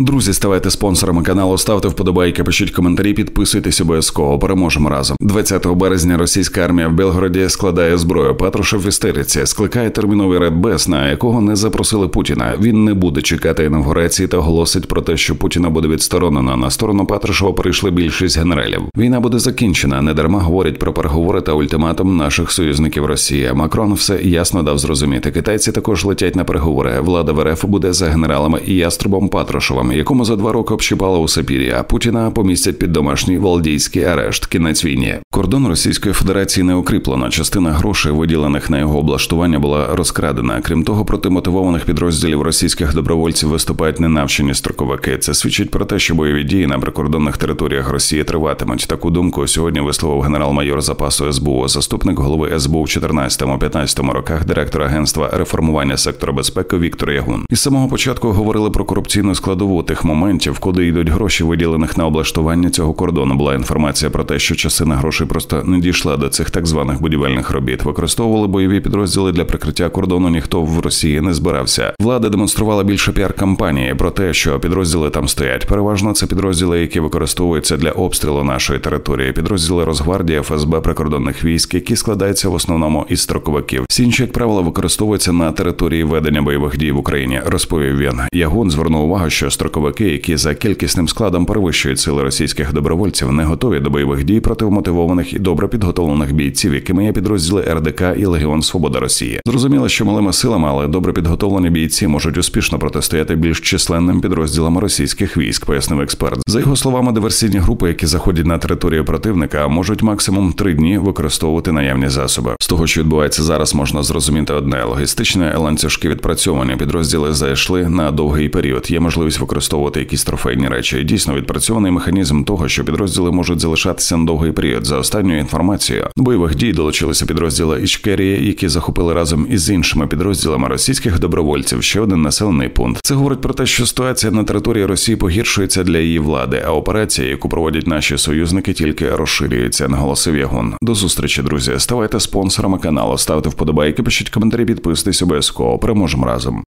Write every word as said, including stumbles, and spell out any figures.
Друзі, ставайте спонсорами каналу, ставте вподобайки, пишіть коментарі, підписуйтесь обов'язково. Переможемо разом. двадцятого березня російська армія в Белгороді складає зброю. Патрушев в істериці, скликає терміновий радбез, на якого не запросили Путіна. Він не буде чекати інавгурації та оголосить про те, що Путіна буде відсторонено. На сторону Патрушева перейшли більшість генералів. Війна буде закінчена. Недарма говорять про переговори та ультиматум наших союзників Росії. Макрон все ясно дав зрозуміти. Китайці також летять на переговори. Влада в РФ буде за генералами і яструбом Патрушевим, якому за два роки общипало у Сапірі, а Путіна помістять під домашній валдійський арешт. Кінець війні. Кордон Російської Федерації не укріплено. Частина грошей, виділених на його облаштування, була розкрадена. Крім того, проти мотивованих підрозділів російських добровольців виступають ненавчені строковики. Це свідчить про те, що бойові дії на прикордонних територіях Росії триватимуть. Таку думку сьогодні висловив генерал-майор запасу ес бе у, заступник голови ес бе у в чотирнадцятому-п'ятнадцятому роках, директор Агентства реформування сектору безпеки Віктор Ягун. Із самого початку говорили про корупційну складову тих моментів, куди йдуть гроші, виділених на облаштування цього кордону. Була інформація про те, що частина грошей просто не дійшла до цих так званих будівельних робіт. Використовували бойові підрозділи для прикриття кордону, ніхто в Росії не збирався. Влада демонструвала більше піар-кампанії про те, що підрозділи там стоять. Переважно це підрозділи, які використовуються для обстрілу нашої території. Підрозділи Росгвардії, еф ес бе, прикордонних військ, які складаються в основному із строковиків. Всі інші, як правило, використовуються на території ведення бойових дій в Україні, розповів він. Ягун звернув увагу, що строковики, які за кількісним складом перевищують сили російських добровольців, не готові до бойових дій проти вмотивованих і добре підготовлених бійців, якими є підрозділи ер де ка і Легіон Свобода Росії. Зрозуміло, що малими силами, але добре підготовлені бійці можуть успішно протистояти більш численним підрозділам російських військ, пояснив експерт. За його словами, диверсійні групи, які заходять на територію противника, можуть максимум три дні використовувати наявні засоби. З того, що відбувається зараз, можна зрозуміти одне: логістичні ланцюжки відпрацьовані, підрозділи зайшли на довгий період. Є можливість використовувати якісь трофейні речі. Дійсно відпрацьований механізм того, що підрозділи можуть залишатися на довгий період. За останньою інформацією, до бойових дій долучилися підрозділи Ічкерії, які захопили разом із іншими підрозділами російських добровольців ще один населений пункт. Це говорить про те, що ситуація на території Росії погіршується для її влади, а операція, яку проводять наші союзники, тільки розширюється, наголосив Ягун. До зустрічі, друзі. Ставайте спонсорами каналу, ставте вподобайки, пишіть коментарі, підписуйтесь обов'язково. Переможемо разом.